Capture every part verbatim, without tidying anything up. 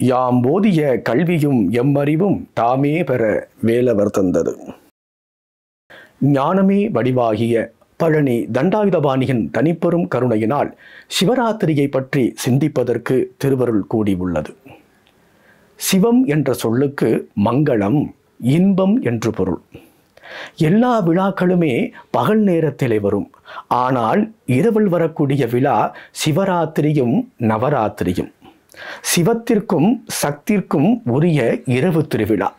யாம் போதிய கல்வியும் எம்மறிவும் தாமே பெற வேலவர் தந்தது. ஞானமே வடிவாகிய பழனி தண்டாயுதபாணியின் தனிப்பெரும் கருணையினால் சிவராத்திரியை பற்றி சிந்திப்பதற்கு திருவருள் கூடி உள்ளது. சிவம் என்ற சொல்லுக்கு மங்களம், இன்பம் என்று பொருள். எல்லா விழாக்களுமே பகல் நேரத்திலே வரும். ஆனால் இரவில் வரக்கூடிய விழா சிவராத்திரியும் நவராத்திரியும். சிவத்திற்கும் சக்திற்கும் உரிய இரவு திருவிழா.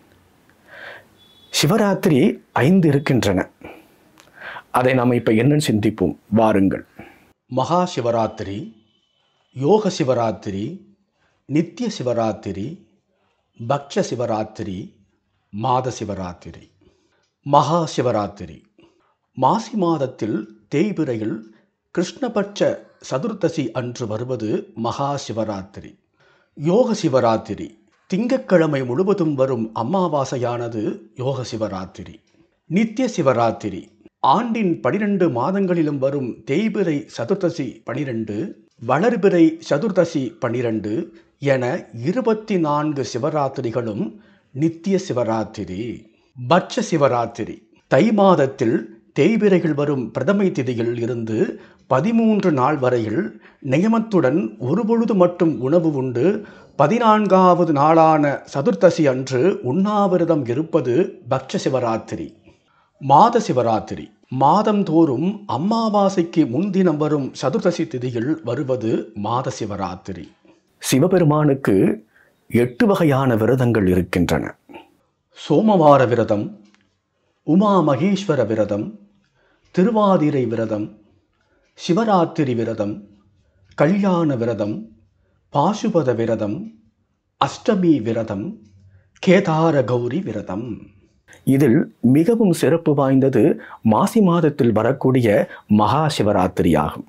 சிவராத்திரி ஐந்து இருக்கின்றன. அதை நாம் இப்போ என்னன்னு சிந்திப்போம் வாருங்கள். மகா சிவராத்திரி, யோக சிவராத்திரி, நித்திய சிவராத்திரி, பக்ஷ சிவராத்திரி, மாத சிவராத்திரி. மகா சிவராத்திரி மாசி மாதத்தில் தேய்பிறையில் கிருஷ்ணபட்ச சதுர்த்தசி அன்று வருவது மகா சிவராத்திரி. யோக சிவராத்திரி திங்கட்கிழமை முழுவதும் வரும் அமாவாசையானது யோக சிவராத்திரி. நித்திய சிவராத்திரி ஆண்டின் பனிரெண்டு மாதங்களிலும் வரும் தேய்பிறை சதுர்த்தசி பனிரெண்டு, வளர்பிறை சதுர்த்தசி பனிரெண்டு என இருபத்தி நான்கு சிவராத்திரிகளும் நித்திய சிவராத்திரி. பட்ச சிவராத்திரி தை மாதத்தில் தேய்பிறைகள் வரும் பிரதமை திதியில் இருந்து பதிமூன்று நாள் வரையில் நியமத்துடன் ஒரு பொழுது மட்டும் உணவு உண்டு பதினான்காவது நாளான சதுர்த்தசி அன்று உண்ணாவிரதம் இருப்பது பக்ஷ சிவராத்திரி. மாத சிவராத்திரி மாதந்தோறும் அமாவாசைக்கு முன்தினம் வரும் சதுர்த்தசி திதியில் வருவது மாத சிவராத்திரி. சிவபெருமானுக்கு எட்டு வகையான விரதங்கள் இருக்கின்றன. சோமவார விரதம், உமா மகேஸ்வர விரதம், திருவாதிரை விரதம், சிவராத்திரி விரதம், கல்யாண விரதம், பாசுபத விரதம், அஷ்டமி விரதம், கேதார கௌரி விரதம். இதில் மிகவும் சிறப்பு வாய்ந்தது மாசி மாதத்தில் வரக்கூடிய மகா சிவராத்திரி ஆகும்.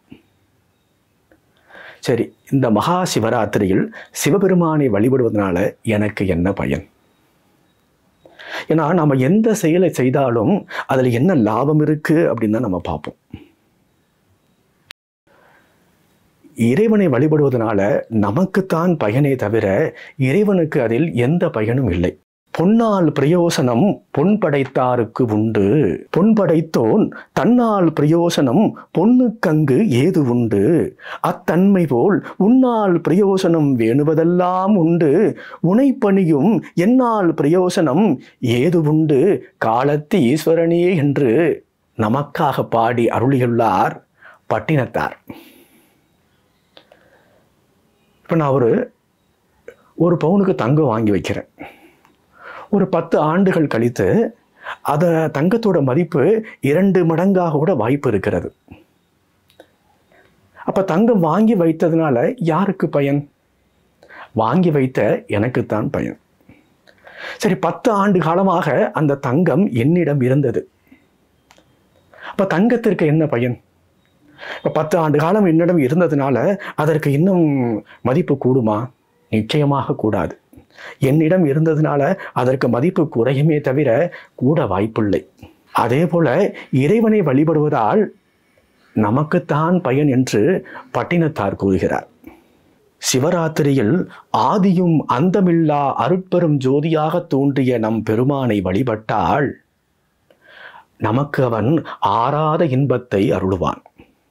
சரி, இந்த மகா சிவராத்திரியில் சிவபெருமானை வழிபடுவதனால எனக்கு என்ன பயன்? ஏன்னா நம்ம எந்த செயலை செய்தாலும் அதில் என்ன லாபம் இருக்கு அப்படின்னு தான் நம்ம பார்ப்போம். இறைவனை வழிபடுவதனால நமக்குத்தான் பயனே தவிர இறைவனுக்கு அதில் எந்த பயனும் இல்லை. பொன்னால் பிரயோசனம் பொன் படைத்தாருக்கு உண்டு, பொன் படைத்தோன் தன்னால் பிரயோசனம் பொன்னுக்கங்கு ஏது உண்டு, அத்தன்மை போல் உன்னால் பிரயோசனம் வேணுவதெல்லாம் உண்டு, உனைப்பணியும் என்னால் பிரயோசனம் ஏது உண்டு காலத்து ஈஸ்வரனே என்று நமக்காக பாடி அருளியுள்ளார் பட்டினத்தார். இப்போ நான் ஒரு ஒரு பவுனுக்கு தங்கம் வாங்கி வைக்கிறேன். ஒரு பத்து ஆண்டுகள் கழித்து அதை தங்கத்தோட மதிப்பு இரண்டு மடங்காக கூட வாய்ப்பு இருக்கிறது. அப்போ தங்கம் வாங்கி வைத்ததுனால யாருக்கு பயன்? வாங்கி வைத்த எனக்குத்தான் பயன். சரி, பத்து ஆண்டு காலமாக அந்த தங்கம் என்னிடம் இருந்தது. அப்போ தங்கத்திற்கு என்ன பயன்? இப்போ பத்து ஆண்டு காலம் என்னிடம் இருந்ததுனால அதற்கு இன்னும் மதிப்பு கூடுமா? நிச்சயமாக கூடாது. என்னிடம் இருந்ததுனால அதற்கு மதிப்பு குறையுமே தவிர கூட வாய்ப்பில்லை. அதே போல இறைவனை வழிபடுவதால் நமக்குத்தான் பயன் என்று பட்டினத்தார் கூறுகிறார். சிவராத்திரியில் ஆதியும் அந்தமில்லா அருட்பெரும் ஜோதியாக தோன்றிய நம் பெருமானை வழிபட்டால் நமக்கு அவன் ஆறாத இன்பத்தை அருளுவான்.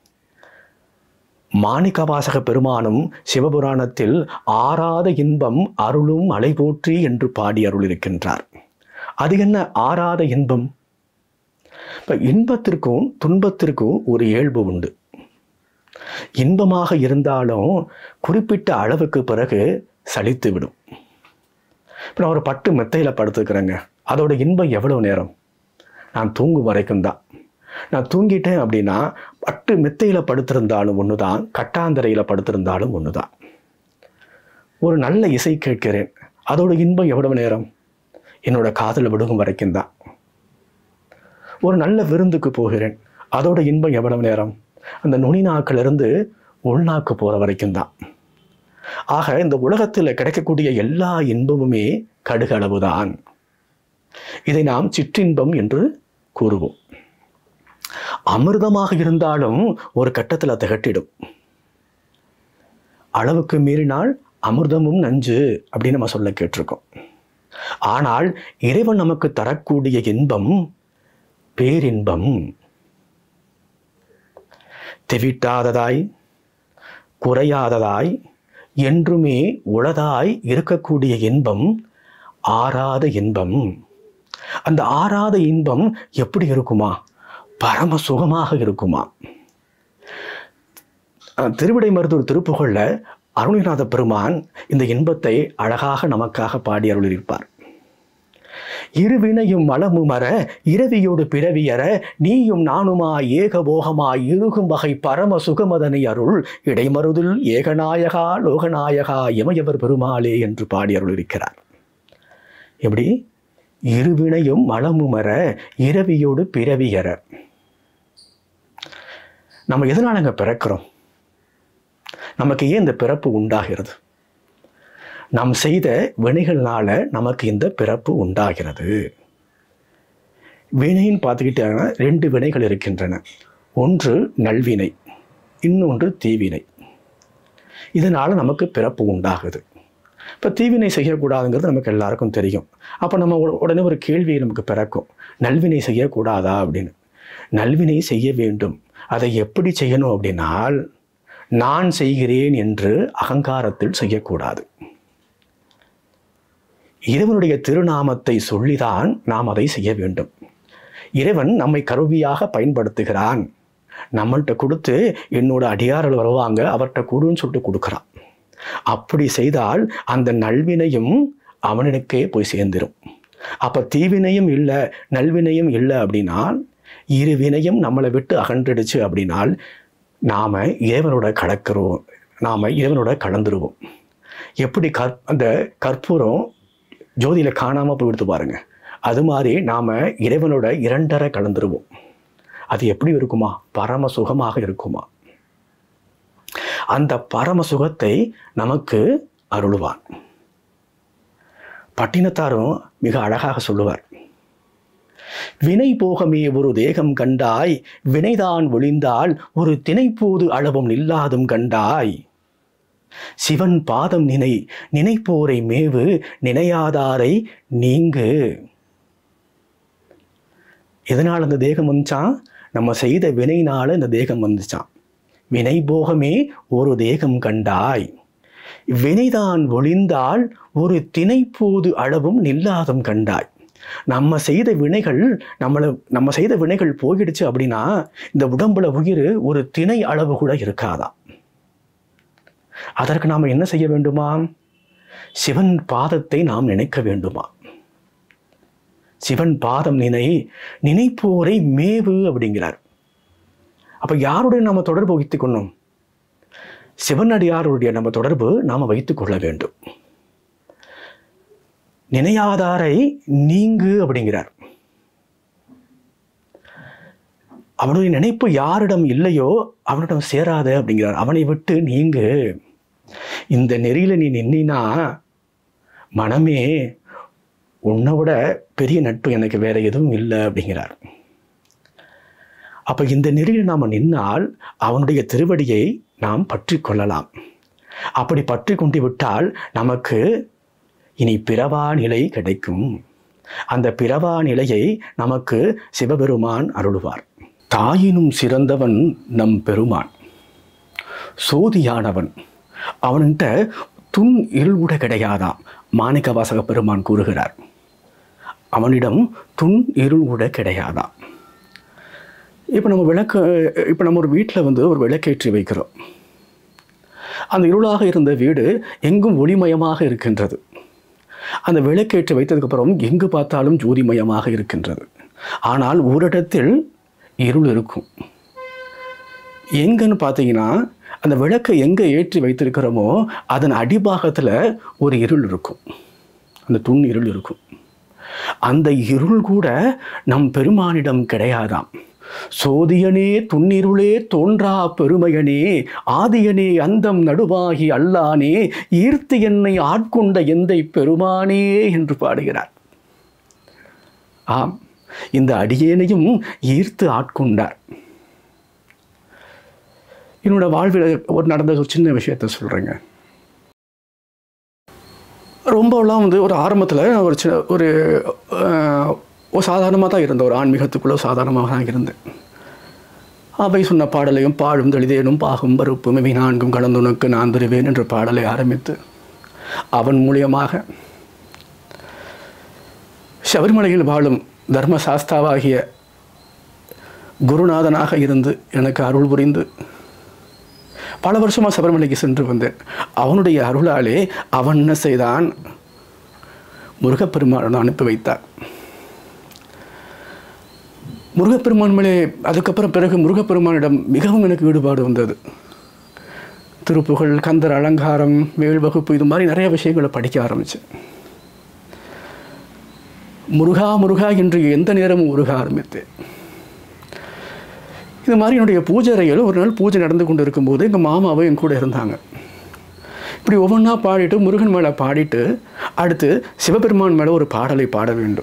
மாணிக்கவாசக பெருமானும் சிவபுராணத்தில் ஆறாத இன்பம் அருளும் அலை போற்றி என்று பாடி அருளிருக்கின்றார். அது என்ன ஆறாத இன்பம்? இப்போ இன்பத்திற்கும் துன்பத்திற்கும் ஒரு இயல்பு உண்டு. இன்பமாக இருந்தாலும் குறிப்பிட்ட அளவுக்கு பிறகு சலித்து விடும். இப்போ நான் ஒரு பட்டு மெத்தையில் படுத்துக்கிறேங்க, அதோட இன்பம் எவ்வளவு நேரம்? நான் தூங்கும் வரைக்கும் தான். நான் தூங்கிட்டேன் அப்படின்னா பட்டு மெத்தையில் படுத்திருந்தாலும் ஒன்று தான், கட்டாந்தரையில் படுத்திருந்தாலும் ஒன்று தான். ஒரு நல்ல இசை கேட்கிறேன், அதோட இன்பம் எவ்வளவு நேரம்? என்னோட காதில் விடுகும் வரைக்கும் தான். ஒரு நல்ல விருந்துக்கு போகிறேன், அதோட இன்பம் எவ்வளவு நேரம்? அந்த நுனி நாக்கிலிருந்து உள்நாக்கு போகிற வரைக்கும் தான். ஆக இந்த உலகத்தில் கிடைக்கக்கூடிய எல்லா இன்பமுமே கடுகளவு தான். இதை நாம் சிற்றின்பம் என்று கூறுவோம். அமிர்தமாக இருந்தாலும் ஒரு கட்டத்தில் திகட்டிடும். அளவுக்கு மீறினால் அமிர்தமும் நஞ்சு அப்படின்னு நம்ம சொல்ல கேட்டிருக்கோம். ஆனால் இறைவன் நமக்கு தரக்கூடிய இன்பம் பேரின்பம். தெவிட்டாததாய் குறையாததாய் என்றுமே உளதாய் இருக்கக்கூடிய இன்பம் ஆறாத இன்பம். அந்த ஆறாத இன்பம் எப்படி இருக்குமா? பரம சுகமாக இருக்குமா? திருவிடைமருதூர் திருப்புகழ்ல அருணகிரிநாத பெருமான் இந்த இன்பத்தை அழகாக நமக்காக பாடி அருளியிருப்பார். இருவினையும் மலமுமர இரவியோடு பிறவியற நீயும் நானுமாய் ஏகபோகமாய் இருகும் வகை பரம சுகமதனை அருள் இடைமருதில் ஏகநாயகா லோகநாயகா இமையவர் பெருமாளே என்று பாடி அருளியிருக்கிறார். எப்படி? இருவினையும் மலமுமர இரவியோடு பிறவியற. நம்ம எதனாலங்க பிறக்கிறோம்? நமக்கு ஏன் இந்த பிறப்பு உண்டாகிறது? நாம் செய்த வினைகள்னால நமக்கு இந்த பிறப்பு உண்டாகிறது. வினைன்னு பார்த்துக்கிட்டாங்கன்னா ரெண்டு வினைகள் இருக்கின்றன. ஒன்று நல்வினை, இன்னொன்று தீவினை. இதனால் நமக்கு பிறப்பு உண்டாகுது. இப்போ தீவினை செய்யக்கூடாதுங்கிறது நமக்கு எல்லாருக்கும் தெரியும். அப்போ நம்ம உடனே ஒரு கேள்வி நமக்கு பிறக்கும், நல்வினை செய்யக்கூடாதா அப்படின்னு. நல்வினை செய்ய வேண்டும். அதை எப்படி செய்யணும் அப்படின்னால், நான் செய்கிறேன் என்று அகங்காரத்தில் செய்யக்கூடாது. இறைவனுடைய திருநாமத்தை சொல்லிதான் நாம் அதை செய்ய வேண்டும். இறைவன் நம்மை கருவியாக பயன்படுத்துகிறான். நம்மள்கிட்ட கொடுத்து என்னோட அடியார்கள் வருவாங்க, அவர்கிட்ட கொடுன்னு சொல்லிட்டு கொடுக்குறான். அப்படி செய்தால் அந்த நல்வினையும் அவனுக்கே போய் சேர்ந்துடும். அப்போ தீவினையும் இல்லை நல்வினையும் இல்லை அப்படின்னால், இரு வினையும் நம்மளை விட்டு அகன்றுடுச்சு அப்படின்னால் நாம் இறைவனோட கலக்கிறோம், நாம் இறைவனோட கலந்துருவோம். எப்படி கற் அந்த கற்பூரம் ஜோதியில் காணாமல் போயிடுத்து பாருங்க, அது மாதிரி நாம் இறைவனோட இரண்டரை கலந்துருவோம். அது எப்படி இருக்குமா? பரம சுகமாக இருக்குமா? அந்த பரம சுகத்தை நமக்கு அருளுவான். பட்டினத்தாரும் மிக அழகாக சொல்லுவார், வினை போகமே ஒரு தேகம் கண்டாய் வினைதான் ஒளிந்தால் ஒரு திணைப்போது அளவும் நில்லாதும் கண்டாய் சிவன் பாதம் நினை நினைப்போரை மேவு நினையாதாரை நீங்கு. எதனால் அந்த தேகம் வந்துச்சான்? நம்ம செய்த வினைனால இந்த தேகம் வந்துச்சான். வினை போகமே ஒரு தேகம் கண்டாய் வினைதான் ஒளிந்தால் ஒரு திணைப்போது அளவும் நில்லாதும் கண்டாய். நம்ம செய்த வினைகள் நம்மளை நம்ம செய்த வினைகள் போயிடுச்சு அப்படின்னா இந்த உடம்புல உயிர் ஒரு திணை அளவு கூட இருக்காதான். அதற்கு நாம் என்ன செய்ய வேண்டுமா? சிவன் பாதத்தை நாம் நினைக்க வேண்டுமா? சிவன் பாதம் நினை நினைப்போரை மேவு அப்படிங்கிறார். அப்ப யாருடைய நம்ம தொடர்பு வைத்துக் கொள்ளணும்? சிவனடியாருடைய நம்ம தொடர்பு நாம வைத்துக் கொள்ள வேண்டும். நினையாதாரை நீங்கு அப்படிங்கிறார். அவனுடைய நினைப்பு யாரிடம் இல்லையோ அவனிடம் சேராத அப்படிங்கிறார். அவனை விட்டு நீங்கு. இந்த நெறியில நீ நின்னா மனமே, உன்னை விட பெரிய நட்பு எனக்கு வேற எதுவும் இல்லை அப்படிங்கிறார். அப்ப இந்த நெறியில் நாம நின்னால் அவனுடைய திருவடியை நாம் பற்றி கொள்ளலாம். அப்படி பற்றி கொண்டு விட்டால் நமக்கு இனி பிறவா நிலை கிடைக்கும். அந்த பிறவா நிலையை நமக்கு சிவபெருமான் அருளுவார். தாயினும் சிறந்தவன் நம் பெருமான், சோதியானவன். அவன்கிட்ட துன் இருள் கூட கிடையாதாம். மாணிக்க வாசக பெருமான் கூறுகிறார், அவனிடம் துன் இருள் கூட கிடையாதாம். இப்போ நம்ம விளக்கு இப்போ நம்ம ஒரு வீட்டில் வந்து ஒரு விளக்கேற்றி வைக்கிறோம். அந்த இருளாக இருந்த வீடு எங்கும் ஒளிமயமாக இருக்கின்றது. அந்த விளக்கேற்றி வைத்ததுக்கப்புறம் எங்கு பார்த்தாலும் ஜோதிமயமாக இருக்கின்றது. ஆனால் ஒரு இடத்தில் இருள் இருக்கும். எங்கன்னு பார்த்தீங்கன்னா, அந்த விளக்கை எங்கே ஏற்றி வைத்திருக்கிறோமோ அதன் அடிபாகத்தில் ஒரு இருள் இருக்கும், அந்த துண் இருள் இருக்கும். அந்த இருள் கூட நம் பெருமானிடம் கிடையாதாம். சோதியனே துன்னிருளே தோன்றா பெருமையனே ஆதியனே அந்தம் நடுவாகி அல்லானே ஈர்த்து என்னை ஆட்கொண்ட எந்தை பெருமானே என்று பாடுகிறார். ஆம், இந்த அடியேனையும் ஈர்த்து ஆட்கொண்டார். என்னோட வாழ்வில் ஒரு நடந்த ஒரு சின்ன விஷயத்தை சொல்றேங்க. ரொம்பலாம் வந்து ஒரு ஆரம்பத்தில் ஒரு சின்ன ஒரு ஒரு சாதாரணமாக தான் இருந்தேன், ஒரு ஆன்மீகத்துக்குள்ளே சாதாரணமாக தான் இருந்தேன். அவை சொன்ன பாடலையும் பாழும் தெளிதேனும் பாகும் பருப்பும் இவை நான்கும் கலந்துனக்கு நான் தருவேன் என்ற பாடலை ஆரம்பித்து அவன் மூலியமாக சபரிமலையில் வாழும் தர்மசாஸ்தாவாகிய குருநாதனாக இருந்து எனக்கு அருள் புரிந்து பல வருஷமாக சபரிமலைக்கு சென்று வந்தேன். அவனுடைய அருளாலே அவன் என்ன செய்தான், முருகப்பெருமான் அனுப்பி வைத்தார். முருகப்பெருமான் மேலே அதுக்கப்புறம் பிறகு முருகப்பெருமானிடம் மிகவும் எனக்கு ஈடுபாடு வந்தது. திருப்புகழ், கந்தர் அலங்காரம், வேல் வகுப்பு, இது மாதிரி நிறைய விஷயங்களை படிக்க ஆரம்பித்தேன். முருகா முருகா என்று எந்த நேரமும் முருக ஆரம்பித்தேன். இது மாதிரி என்னுடைய பூஜை அறையில் ஒரு நாள் பூஜை நடந்து கொண்டு இருக்கும்போது எங்கள் மாமாவும் என் கூட இருந்தாங்க. இப்படி ஒவ்வொன்றா பாடிட்டு முருகன் மேலே பாடிட்டு அடுத்து சிவபெருமான் மேலே ஒரு பாடலை பாட வேண்டும்.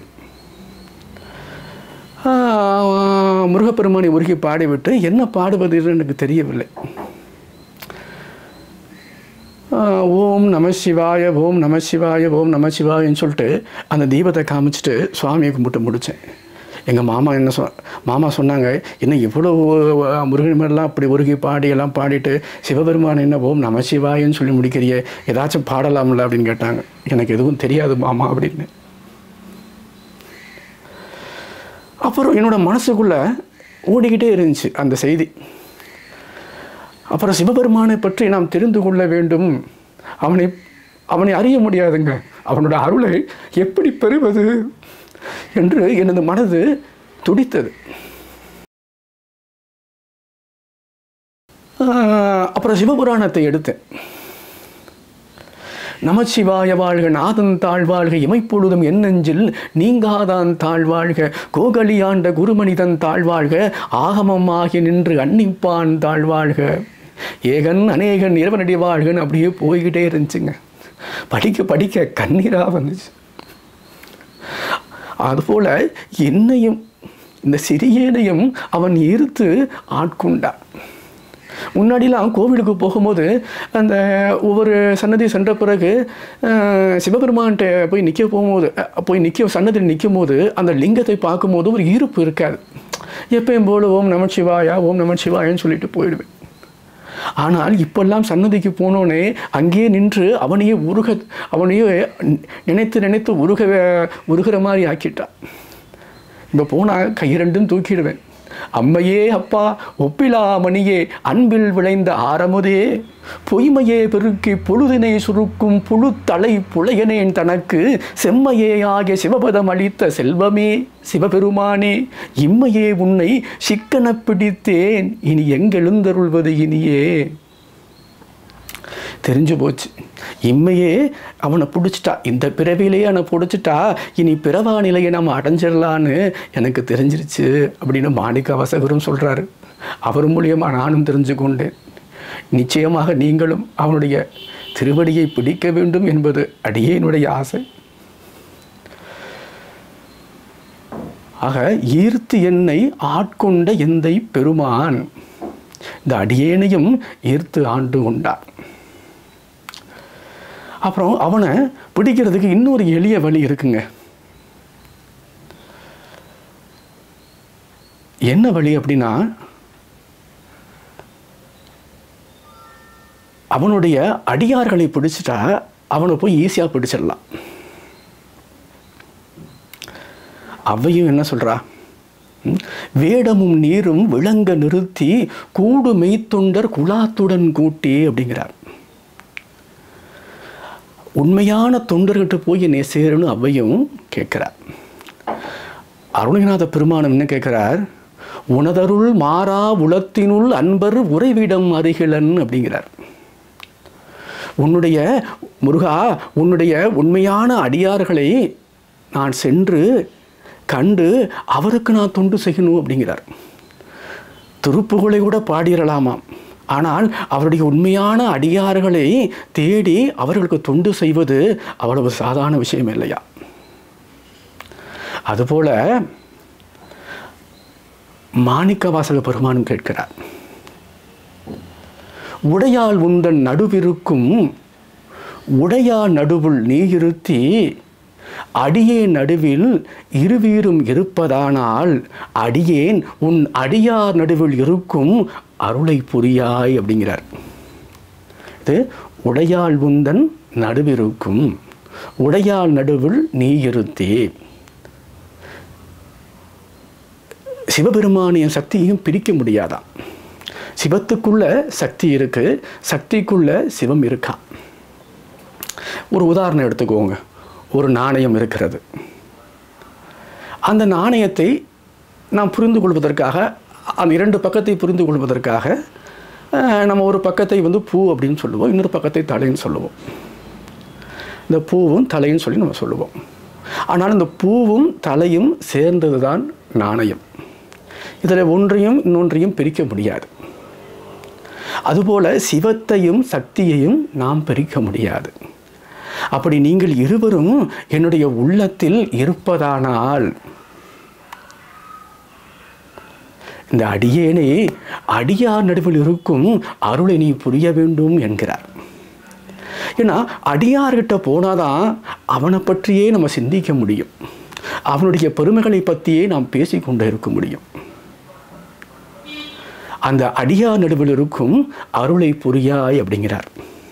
முருகப்பெருமானை உருகி பாடிவிட்டு என்ன பாடுவது எனக்கு தெரியவில்லை. ஓம் நம சிவாய ஓம் நம சிவாய ஓம் நம சிவாயன்னு சொல்லிட்டு அந்த தீபத்தை காமிச்சிட்டு சுவாமியை கும்பிட்டு முடித்தேன். எங்கள் மாமா என்ன சொ மாமா சொன்னாங்க, என்ன இவ்வளோ முருகன் மேலாம் அப்படி உருகி பாடி எல்லாம் பாடிட்டு சிவபெருமான் என்ன ஓம் நம சிவாயன்னு சொல்லி முடிக்கிறியே, ஏதாச்சும் பாடலாம்ல அப்படின்னு கேட்டாங்க. எனக்கு எதுவும் தெரியாது மாமா அப்படின்னு. அப்புறம் என்னோடய மனசுக்குள்ளே ஓடிக்கிட்டே இருந்துச்சு அந்த செய்தி. அப்புறம் சிவபெருமானை பற்றி நாம் தெரிந்து கொள்ள வேண்டும், அவனை அவனை அறிய முடியாதுங்க, அவனோட அருளை எப்படி பெறுவது என்று எனது மனது துடித்தது. அப்புறம் சிவபுராணத்தை எடுத்தேன். நமச்சிவாய வாழ்க, நாதன் தாழ்வாழ்க, இமைப்பொழுதும் என் நெஞ்சில் நீங்காதான் தாழ்வாழ்க, கோகலியாண்ட குருமனிதன் தாழ்வாழ்க, ஆகமம் ஆகி நின்று அன்னிப்பான் தாழ்வாழ்க, ஏகன் அநேகன் இறைவனடி வாழ்கன்னு அப்படியே போய்கிட்டே இருந்துச்சுங்க. படிக்க படிக்க கண்ணீராக வந்துச்சு. அதுபோல் என்னையும் இந்த சிறியனையும் அவன் ஈர்த்து ஆட்கொண்டான். முன்னாடிலாம் கோவிலுக்கு போகும்போது அந்த ஒவ்வொரு சன்னதி சென்ற பிறகு சிவபெருமான்கிட்ட போய் நிற்க போகும்போது போய் நிற்க சன்னதியில் நிற்கும் போது அந்த லிங்கத்தை பார்க்கும்போது ஒரு ஈர்ப்பு இருக்காது. எப்பயும் போல ஓம் நம சிவாயா ஓம் நம சிவாயான்னு சொல்லிட்டு போயிடுவேன். ஆனால் இப்பெல்லாம் சன்னதிக்கு போனோன்னே அங்கேயே நின்று அவனையே உருக அவனையே நினைத்து நினைத்து உருக உருகிற மாதிரி ஆக்கிட்டான். இப்போ போனால் கையிரண்டும் தூக்கிடுவேன். அம்மையே அப்பா ஒப்பிலா மணியே அன்பில் விளைந்த ஆரமுதே பொய்மையே பெருக்கி பொழுதினை சுருக்கும் புழுத்தலை புலையனேன் தனக்கு செம்மையே ஆகிய சிவபதம் அளித்த செல்வமே சிவபெருமானே இம்மையே உன்னை சிக்கன பிடித்தேன் இனி எங்கெழுந்தருள்வது இனியே. தெரிஞ்சு போச்சு, இம்மையே அவனை பிடிச்சிட்டா, இந்த பிறவிலேயே அவனை பிடிச்சிட்டா இனி பிறவா நிலையை நம்ம அடைஞ்சிடலான்னு எனக்கு தெரிஞ்சிருச்சு அப்படின்னு மாணிக்க வாசகரும் சொல்கிறாரு. அவர் மூலியமாக நானும் தெரிஞ்சு கொண்டேன். நிச்சயமாக நீங்களும் அவனுடைய திருவடியை பிடிக்க வேண்டும் என்பது அடியேனுடைய ஆசை. ஆக ஈர்த்து என்னை ஆட்கொண்ட எந்தை பெருமான் இந்த அடியேனையும் ஈர்த்து ஆண்டு கொண்டார். அப்புறம் அவனை பிடிக்கிறதுக்கு இன்னொரு எளிய வழி இருக்குங்க. என்ன வழி அப்படின்னா, அவனுடைய அடியார்களை பிடிச்சிட்டா அவனை போய் ஈஸியாக பிடிச்சிடலாம். அவையும் என்ன சொல்றா, வேடமும் நீரும் விளங்க நிறுத்தி கூடு மெய்த்தொண்டர் குலாத்துடன் கூட்டி அப்படிங்கிறார். உண்மையான தொண்டர்கிட்ட போய் என்னை சேருன்னு அவையும் கேட்கிறார். அருணகிரிநாத பெருமானம் என்ன கேட்கிறார், உனதருள் மாறா உளத்தினுள் அன்பர் உறைவிடம் அருகிலன் அப்படிங்கிறார். உன்னுடைய முருகா உன்னுடைய உண்மையான அடியார்களை நான் சென்று கண்டு அவருக்கு நான் தொண்டு செய்யணும் அப்படிங்கிறார். திருப்புகழை கூட பாடிடலாமாம், ஆனால் அவருடைய உண்மையான அடியார்களை தேடி அவர்களுக்கு தொண்டு செய்வது அவ்வளவு சாதாரண விஷயம் இல்லையா. அதுபோல மாணிக்க வாசக பெருமானும் கேட்கிறார், உடையால் உந்தன் நடுவிருக்கும் உடையா நடுவுள் நீ இருத்தி அடியே நடுவில் இருவீரும் இருப்பதானால் அடியேன் உன் அடியார் நடுவில் இருக்கும் அருளை புரியாய் அப்படிங்கிறார். இது உடையாள் உந்தன் நடுவிருக்கும், உடையாள் நடுவில் நீ இருத்தே. சிவபெருமானிய சக்தியையும் பிரிக்க முடியாதான். சிவத்துக்குள்ள சக்தி இருக்கு, சக்திக்குள்ள சிவம் இருக்கா. ஒரு உதாரணம் எடுத்துக்கோங்க. ஒரு நாணயம் இருக்கிறது. அந்த நாணயத்தை நாம் புரிந்து கொள்வதற்காக, அந்த இரண்டு பக்கத்தை புரிந்து கொள்வதற்காக நம்ம ஒரு பக்கத்தை வந்து பூ அப்படின்னு சொல்லுவோம், இன்னொரு பக்கத்தை தலைன்னு சொல்லுவோம். இந்த பூவும் தலைன்னு சொல்லி நம்ம சொல்லுவோம். ஆனால் இந்த பூவும் தலையும் சேர்ந்தது தான் நாணயம். இதில் ஒன்றையும் இன்னொன்றையும் பிரிக்க முடியாது. அதுபோல சிவத்தையும் சக்தியையும் நாம் பிரிக்க முடியாது. அப்படி நீங்கள் இருவரும் என்னுடைய உள்ளத்தில் இருப்பதானால் இந்த அடியேனே அடியார் நடுவில் இருக்கும் அருளை நீ புரிய வேண்டும் என்கிறார். ஏன்னா அடியார்கிட்ட போனாதான் அவனை பற்றியே நம்ம சிந்திக்க முடியும், அவனுடைய பெருமைகளை பற்றியே நாம் பேசிக்கொண்டே இருக்க முடியும். அந்த அடியார் நடுவில் இருக்கும் அருளை புரியாய் அப்படிங்கிறார்.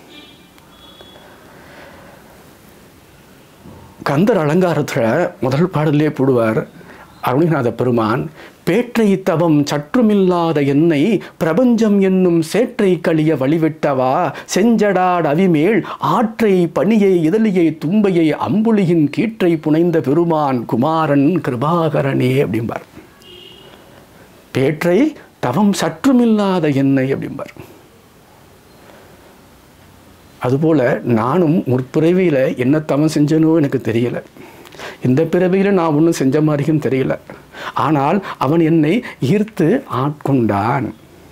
கந்தர் அலங்காரத்தில் முதல் பாடலே போடுவார் அருணிநாத பெருமான், பேற்றை தவம் சற்றுமில்லாத என்னை பிரபஞ்சம் என்னும் சேற்றை கழிய வழிவிட்டவா செஞ்சடாட் அவிமேல் ஆற்றை பனியை இதழியை தும்பையை அம்புலியின் கீற்றை புனைந்த பெருமான் குமாரன் கிருபாகரனே அப்படிம்பார். பேற்றை தவம் சற்றுமில்லாத என்னை அப்படிம்பார். அதுபோல் நானும் முற்பிறவியில் என்ன தவம் செஞ்சனோ எனக்கு தெரியலை, இந்த பிறவியில் நான் ஒன்றும் செஞ்ச மாதிரியும் தெரியல. ஆனால் அவன் என்னை ஈர்த்து ஆட்கொண்டான்.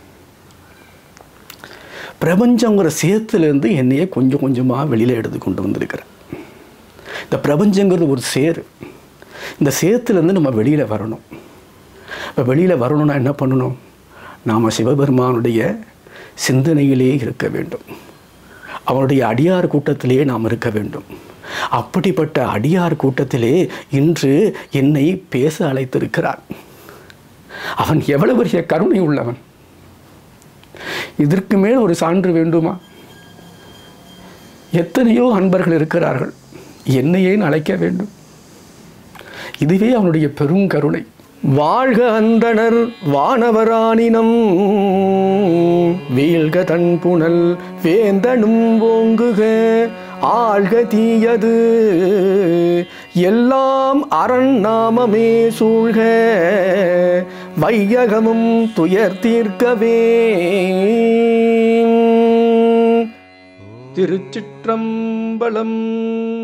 பிரபஞ்சங்கிற சேத்துலேருந்து என்னையே கொஞ்சம் கொஞ்சமாக வெளியில் எடுத்து கொண்டு வந்திருக்கிறேன். இந்த பிரபஞ்சங்கிறது ஒரு சேரு. இந்த சேத்துலேருந்து நம்ம வெளியில் வரணும். இப்போ வெளியில் வரணும்னா என்ன பண்ணணும்? நாம் சிவபெருமானுடைய சிந்தனையிலே இருக்க வேண்டும், அவனுடைய அடியார் கூட்டத்திலே நாம் இருக்க வேண்டும். அப்படிப்பட்ட அடியார் கூட்டத்திலே இன்று என்னை பேச அழைத்திருக்கிறான். அவன் எவ்வளவு பெரிய கருணை உள்ளவன்! இதற்கு மேல் ஒரு சான்று வேண்டுமா? எத்தனையோ அன்பர்கள் இருக்கிறார்கள், என்னையே அழைக்க வேண்டும். இதுவே அவனுடைய பெருங்கருணை. வாழ்க அந்தணர் வானவரானினம் வீழ்க தன் புனல் வேந்தனும் ஓங்குக ஆழ்க தீயது எல்லாம் அரண் நாமமே சூழ்க வையகமும் துயர் தீர்க்கவே. திருச்சிற்றம்பலம்.